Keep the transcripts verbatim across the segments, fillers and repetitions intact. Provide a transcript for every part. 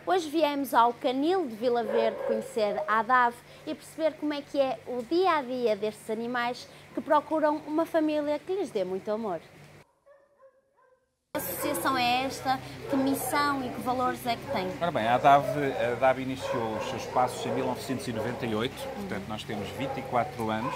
Hoje viemos ao Canil de Vila Verde conhecer a ADAV e perceber como é que é o dia-a-dia destes animais que procuram uma família que lhes dê muito amor. Que associação é esta? Que missão e que valores é que tem? Ora bem, a ADAV, a ADAV iniciou os seus passos em mil novecentos e noventa e oito, uhum. Portanto nós temos vinte e quatro anos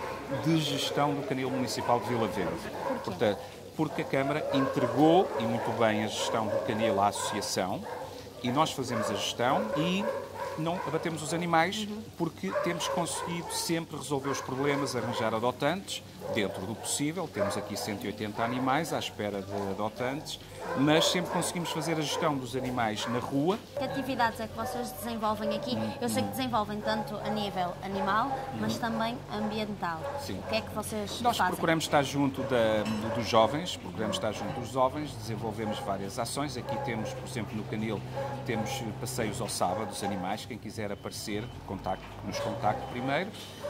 de gestão do Canil Municipal de Vila Verde. Por quê? Portanto, porque a Câmara entregou, e muito bem, a gestão do Canil à associação, e nós fazemos a gestão e não abatemos os animais, uhum. porque temos conseguido sempre resolver os problemas, arranjar adotantes, dentro do possível. Temos aqui cento e oitenta animais à espera de adotantes, mas sempre conseguimos fazer a gestão dos animais na rua. Que atividades é que vocês desenvolvem aqui? Eu sei que desenvolvem tanto a nível animal, mas também ambiental. Sim. O que é que vocês Nós fazem? procuramos estar junto da, dos jovens, procuramos estar junto dos jovens, desenvolvemos várias ações. Aqui temos, por exemplo, no Canil, temos passeios ao sábado dos animais. Quem quiser aparecer, contacte, nos contacte primeiro,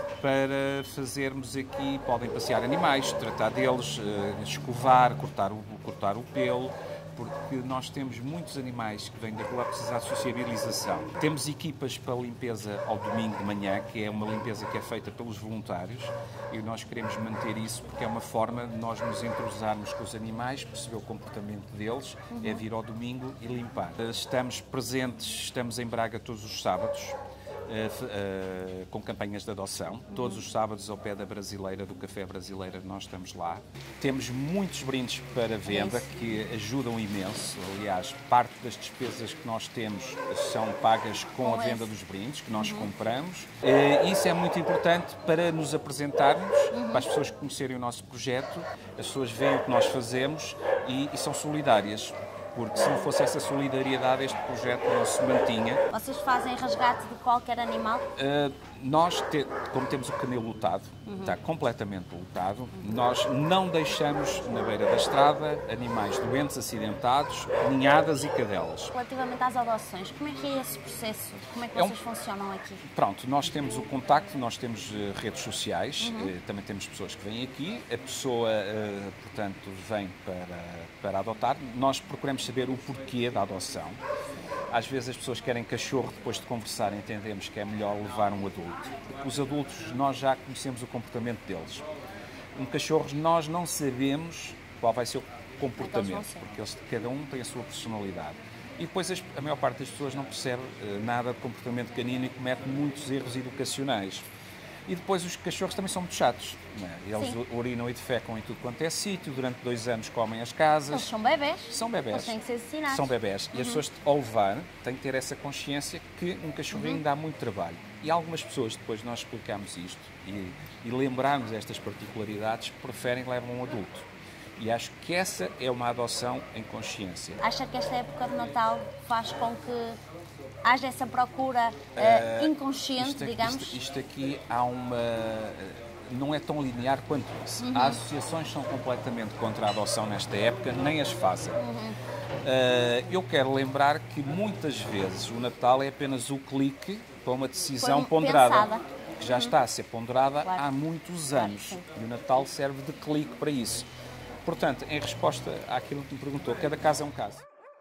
para fazermos aqui, podem passear animais, tratar deles, escovar, cortar o, cortar o pelo, porque nós temos muitos animais que vêm da rua a precisar de sociabilização. Temos equipas para limpeza ao domingo de manhã, que é uma limpeza que é feita pelos voluntários, e nós queremos manter isso porque é uma forma de nós nos entrosarmos com os animais, perceber o comportamento deles, uhum. é vir ao domingo e limpar. Estamos presentes, estamos em Braga todos os sábados, Uh, uh, com campanhas de adoção. Uhum. Todos os sábados ao pé da Brasileira, do Café Brasileira, nós estamos lá. Temos muitos brindes para venda que ajudam imenso. Aliás, parte das despesas que nós temos são pagas com, com a venda esse. dos brindes que nós uhum. compramos. Uh, isso é muito importante para nos apresentarmos, uhum. para as pessoas conhecerem o nosso projeto. As pessoas veem o que nós fazemos e, e são solidárias. Porque se não fosse essa solidariedade, este projeto não se mantinha. Vocês fazem resgate de qualquer animal? Uh, nós, te, como temos o canil lotado, uhum. está completamente lotado, uhum. nós não deixamos na beira da estrada animais doentes, acidentados, ninhadas e cadelas. Relativamente às adoções, como é que é esse processo? Como é que é vocês um... funcionam aqui? Pronto, nós temos o contacto, nós temos uh, redes sociais, uhum. uh, também temos pessoas que vêm aqui, a pessoa, uh, portanto, vem para, para adotar. Nós procuramos saber o porquê da adoção. Às vezes as pessoas querem cachorro, depois de conversar entendemos que é melhor levar um adulto. Os adultos, nós já conhecemos o comportamento deles. Um cachorro, nós não sabemos qual vai ser o comportamento, porque eles, cada um tem a sua personalidade. E depois as, a maior parte das pessoas não percebe uh, nada de comportamento canino e comete muitos erros educacionais. E depois os cachorros também são muito chatos. Né? Eles Sim. urinam e defecam em tudo quanto é sítio, durante dois anos comem as casas. Eles são bebés. São bebés. Eles têm que ser ensinados. São bebés. Uhum. E as pessoas, ao levar, têm que ter essa consciência que um cachorrinho uhum. dá muito trabalho. E algumas pessoas, depois nós explicamos isto e, e lembrarmos estas particularidades, preferem levar um adulto. E acho que essa é uma adoção em consciência. Acha que esta época de Natal faz com que haja essa procura uh, inconsciente, isto, digamos? Isto, isto aqui há uma... não é tão linear quanto isso. Uhum. As associações são completamente contra a adoção nesta época, nem as fazem. Uhum. Uh, eu quero lembrar que muitas vezes o Natal é apenas o clique para uma decisão Foi ponderada. Pensada. Que já uhum. está a ser ponderada claro. há muitos anos. Claro, e o Natal serve de clique para isso. Portanto, em resposta àquilo que me perguntou, cada caso é um caso.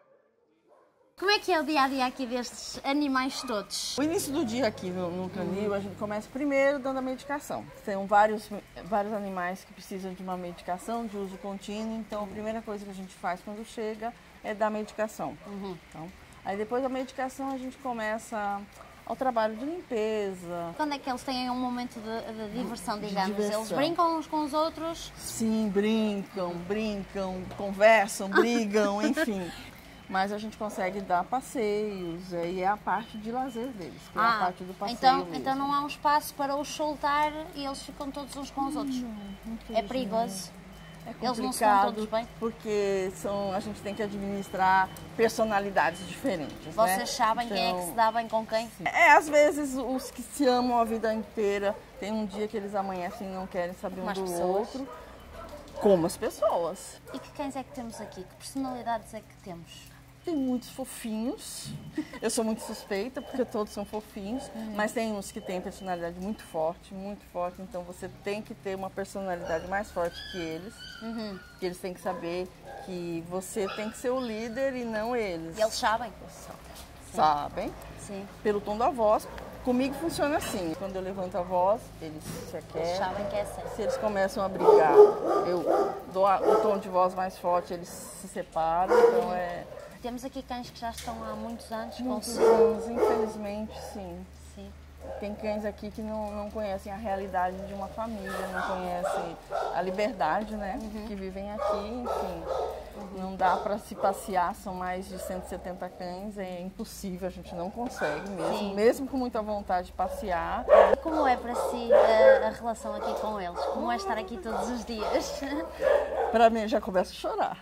Como é que é o dia-a-dia aqui destes animais todos? O início do dia aqui no, no canil, uhum. a gente começa primeiro dando a medicação. Tem vários, vários animais que precisam de uma medicação de uso contínuo, então a primeira coisa que a gente faz quando chega é dar medicação. Uhum. Então, aí depois da medicação a gente começa ao trabalho de limpeza. Quando é que eles têm um momento de, de diversão, digamos? De diversão. Eles brincam uns com os outros? Sim, brincam, brincam, conversam, brigam, enfim. Mas a gente consegue dar passeios, e é a parte de lazer deles, que ah, é a parte do passeio então, mesmo. Então não há um espaço para os soltar e eles ficam todos uns com os outros? Não, é perigoso? É complicado, eles não se dão todos bem? Porque são, a gente tem que administrar personalidades diferentes. Vocês né? sabem então, quem é que se dá bem com quem? Sim. É, às vezes os que se amam a vida inteira, tem um dia que eles amanhecem e não querem saber um do outro. Como as pessoas. E que cães é que temos aqui? Que personalidades é que temos? Tem muitos fofinhos. Eu sou muito suspeita, porque todos são fofinhos. Uhum. Mas tem uns que têm personalidade muito forte, muito forte. Então você tem que ter uma personalidade mais forte que eles. Uhum. Que eles têm que saber que você tem que ser o líder e não eles. E eles sabem? sabem, Sim. pelo tom da voz. Comigo funciona assim, quando eu levanto a voz, eles se aquietam. Sabem que é certo. Se eles começam a brigar, eu dou o tom de voz mais forte, eles se separam, então é... Temos aqui cães que já estão há muitos anos Muitos consigo. anos, infelizmente, sim. Sim. Tem cães aqui que não, não conhecem a realidade de uma família, não conhecem a liberdade, né? Uhum. Que vivem aqui, enfim. Uhum. Não dá para se passear, são mais de cento e setenta cães, é impossível, a gente não consegue mesmo, Sim. mesmo com muita vontade de passear. E como é para si a, a relação aqui com eles? Como é estar aqui todos os dias? Para mim, já começo a chorar.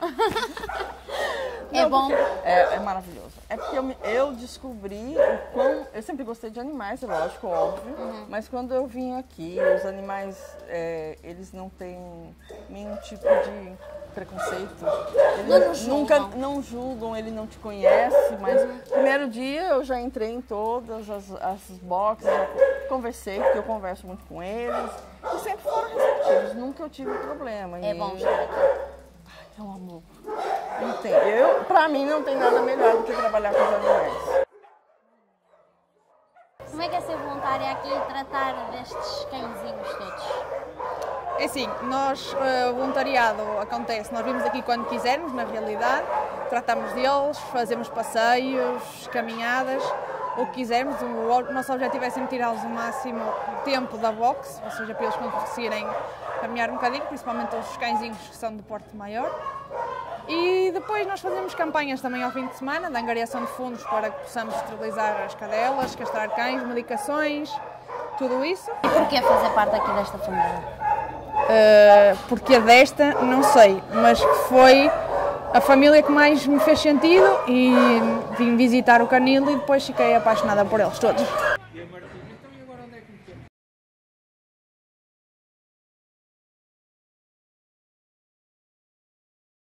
É Não, bom? É, é maravilhoso. É porque eu, eu descobri o quão... Eu sempre gostei de animais, é lógico, óbvio. Uhum. Mas quando eu vim aqui, os animais, é, eles não têm nenhum tipo de preconceito. Eles não nunca julgam. não julgam, ele não te conhece. Mas uhum. primeiro dia eu já entrei em todas as, as boxes, já conversei, porque eu converso muito com eles. E sempre foram receptivos, nunca eu tive problema. É e bom estar aqui. É um amor. Não tem. Eu, pra mim não tem nada melhor do que trabalhar com os animais. Como é que é ser voluntária aqui e tratar destes cãezinhos todos? É assim, nós, o voluntariado acontece, nós vimos aqui quando quisermos, na realidade, tratamos deles, fazemos passeios, caminhadas, o que quisermos. O nosso objetivo é sempre tirá-los o máximo tempo da box, ou seja, para eles conseguirem caminhar um bocadinho, principalmente os cãezinhos que são de porte maior. E depois nós fazemos campanhas também ao fim de semana, de angariação de fundos para que possamos esterilizar as cadelas, castrar cães, medicações, tudo isso. E porquê fazer parte aqui desta família? Uh, porque desta, não sei, mas foi a família que mais me fez sentido e vim visitar o canil e depois fiquei apaixonada por eles todos.